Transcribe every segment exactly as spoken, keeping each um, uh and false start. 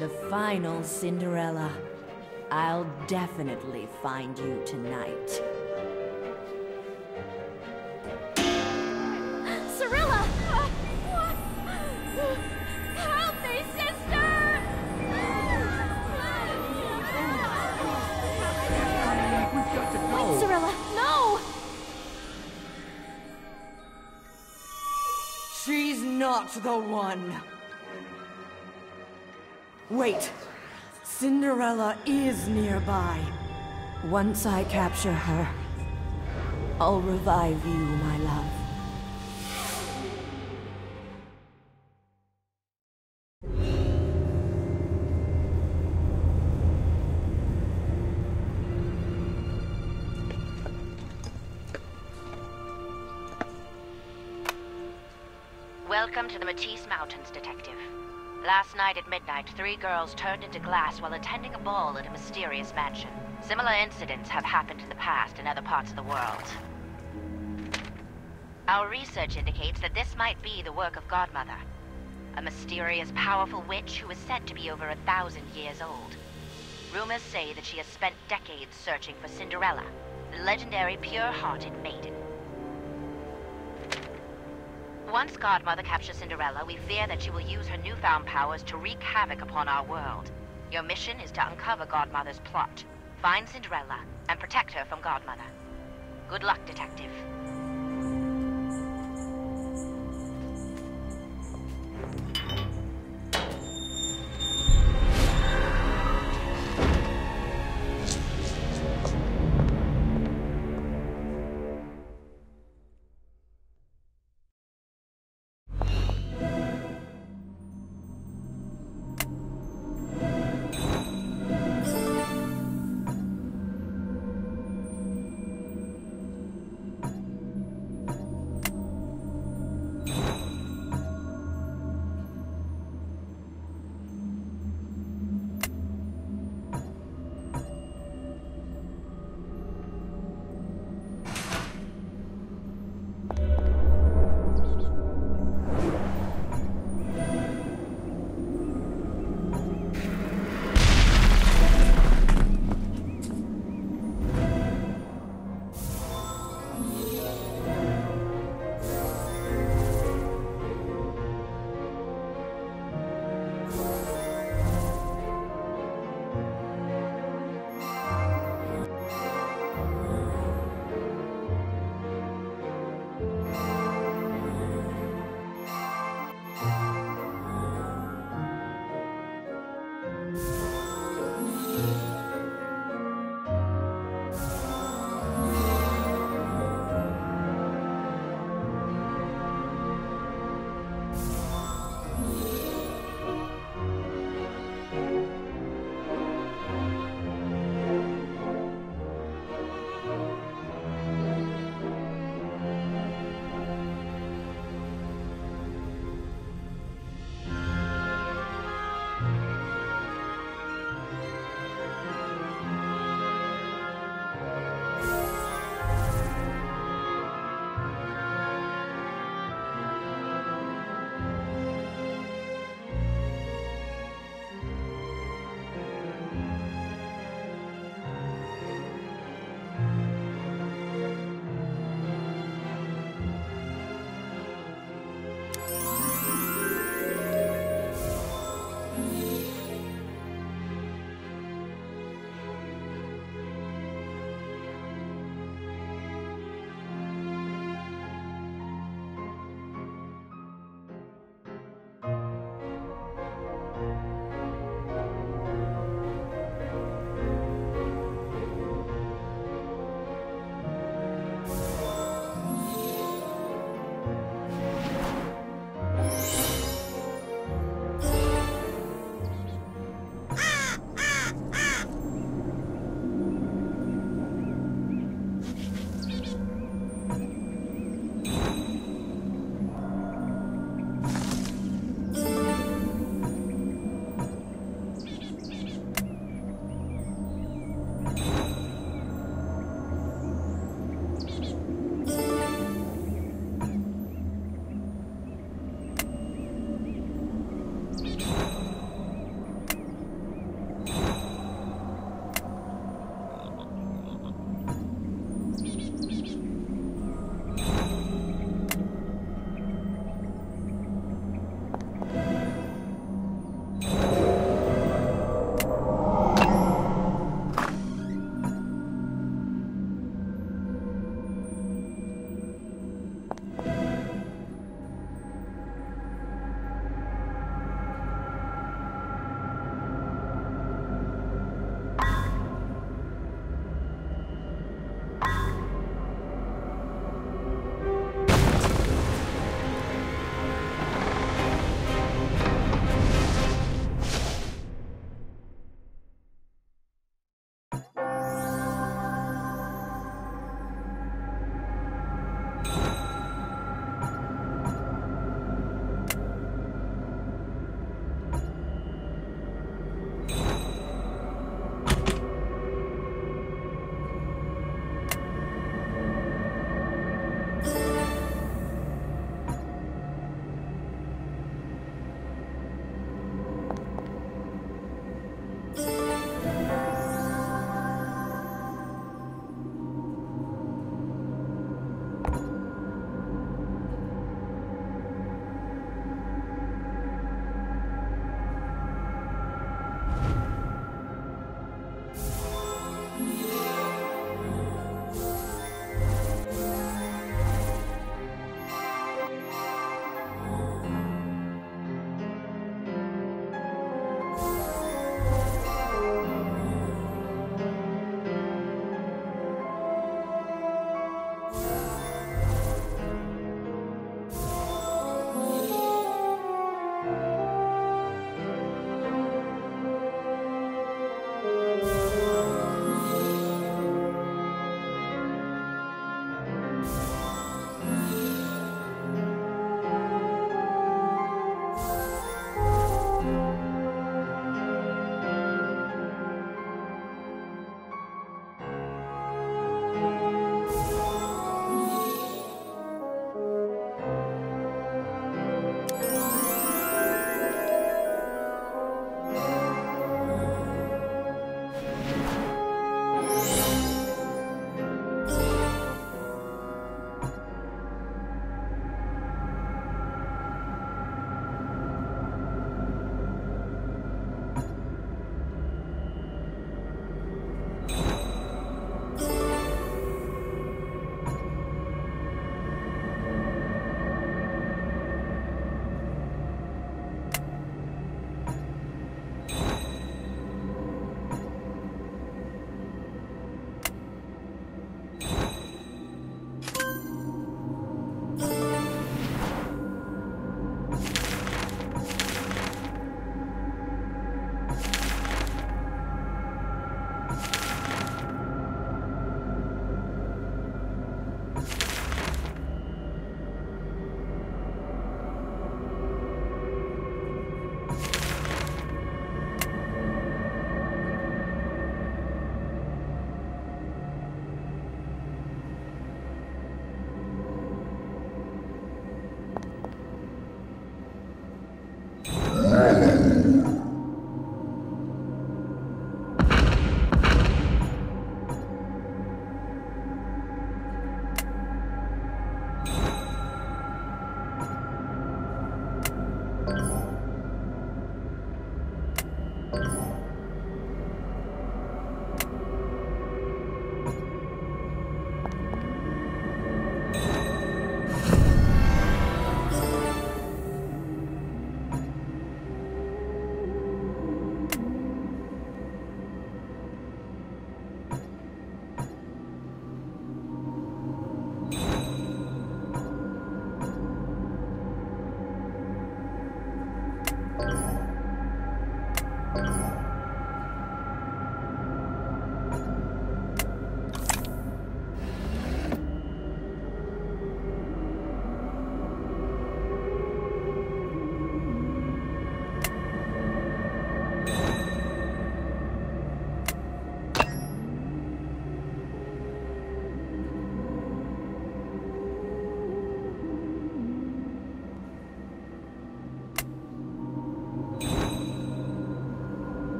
The final Cinderella. I'll definitely find you tonight. Cirilla! Help me, sister! We've got to go! Wait, Cirilla, no! She's not the one. Wait. Cinderella is nearby. Once I capture her, I'll revive you, my love. Welcome to the Matisse Mountains, Detective. Last night at midnight, three girls turned into glass while attending a ball at a mysterious mansion. Similar incidents have happened in the past in other parts of the world. Our research indicates that this might be the work of Godmother, a mysterious, powerful witch who is said to be over a thousand years old. Rumors say that she has spent decades searching for Cinderella, the legendary pure-hearted maiden. Once Godmother captures Cinderella, we fear that she will use her newfound powers to wreak havoc upon our world. Your mission is to uncover Godmother's plot, find Cinderella, and protect her from Godmother. Good luck, Detective.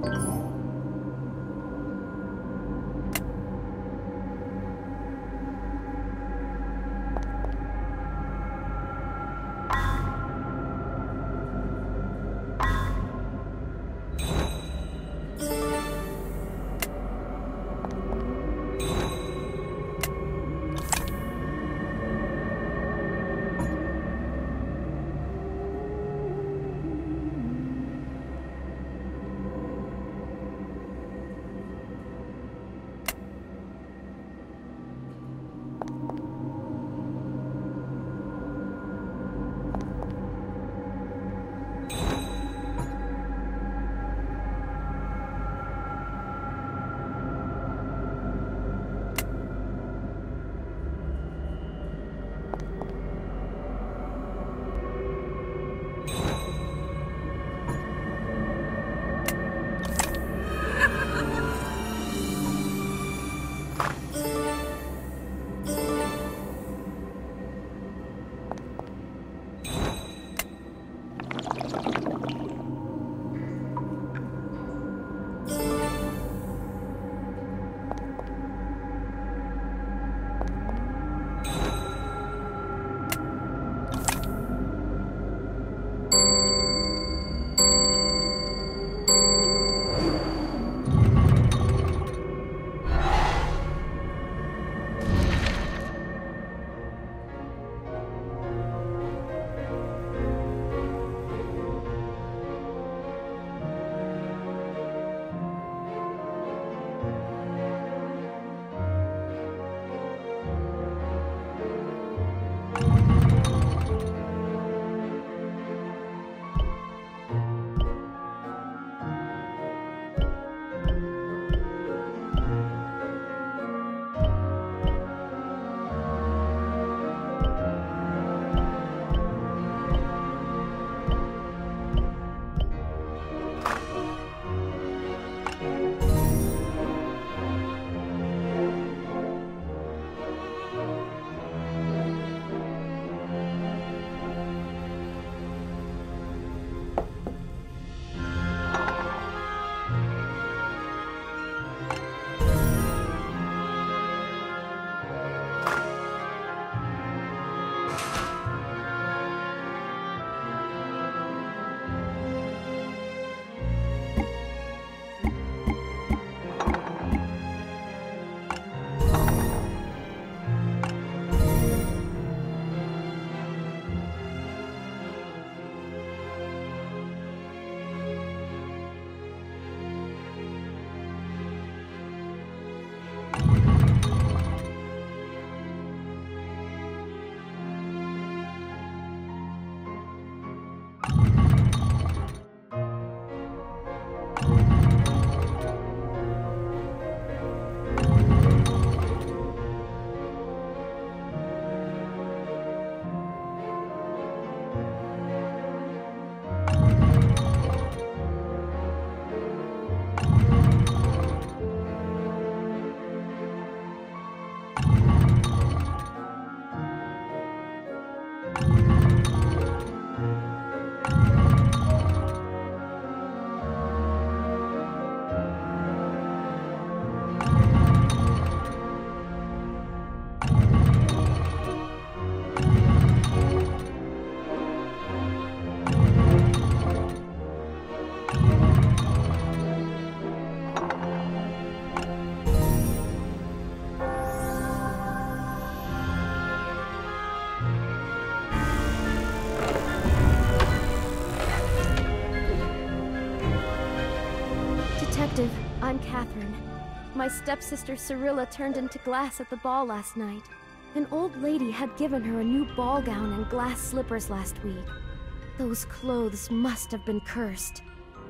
Detective, I'm Catherine. My stepsister Cirilla turned into glass at the ball last night. An old lady had given her a new ball gown and glass slippers last week. Those clothes must have been cursed.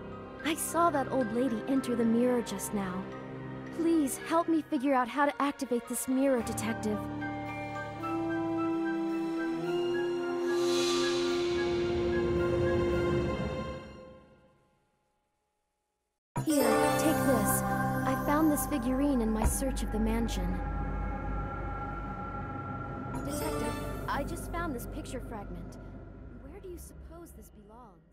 I saw that old lady enter the mirror just now. Please help me figure out how to activate this mirror, Detective. Here, take this. I found this figurine in my search of the mansion. Detective, I just found this picture fragment. Where do you suppose this belongs?